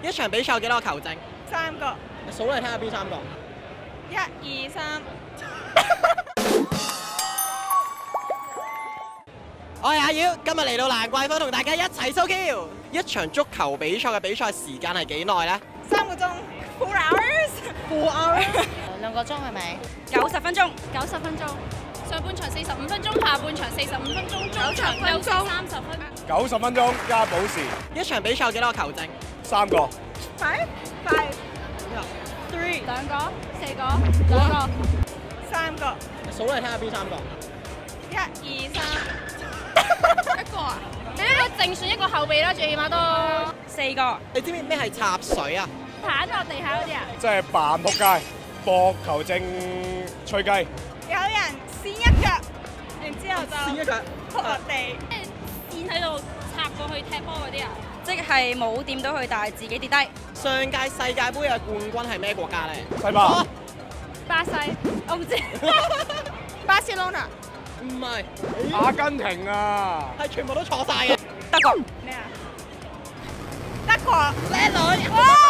一場比賽有幾多個球證 ？3個。 數嚟聽下邊3個 1、2、3。 我係阿妖，今日嚟到蘭桂坊同大家一齊 show Q。一場足球比賽嘅比賽時間係幾耐咧 ？3個鐘。4 hours。 4 hours。 2個鐘係咪 ？90分鐘。 90分鐘。上半場45分鐘，下半場45分鐘，中場休息30分。 90分鐘加補時。 一場比賽有幾多個球證 ？3個。 5、3、 2個、4個、2個、 3個。 數嚟聽下邊3個 1、2、3。 1個啊？你呢個淨算一個後備啦，最起碼都 4個。 你知唔知咩係插水啊？ 彈落地下嗰啲啊？ 即係扮撲街，博球證吹雞。 有人跣一腳，然之後就跣一腳撲落地。 跣喺度插過去踢波嗰啲啊？ 即係冇掂到佢，但係自己跌低。 上屆世界盃嘅冠軍係咩國家咧？ 西班巴西，我唔知。 巴塞隆納。 唔係， 阿根廷啊！ 係全部都錯晒嘅。 德國。咩啊？德國。 叻女。 哇！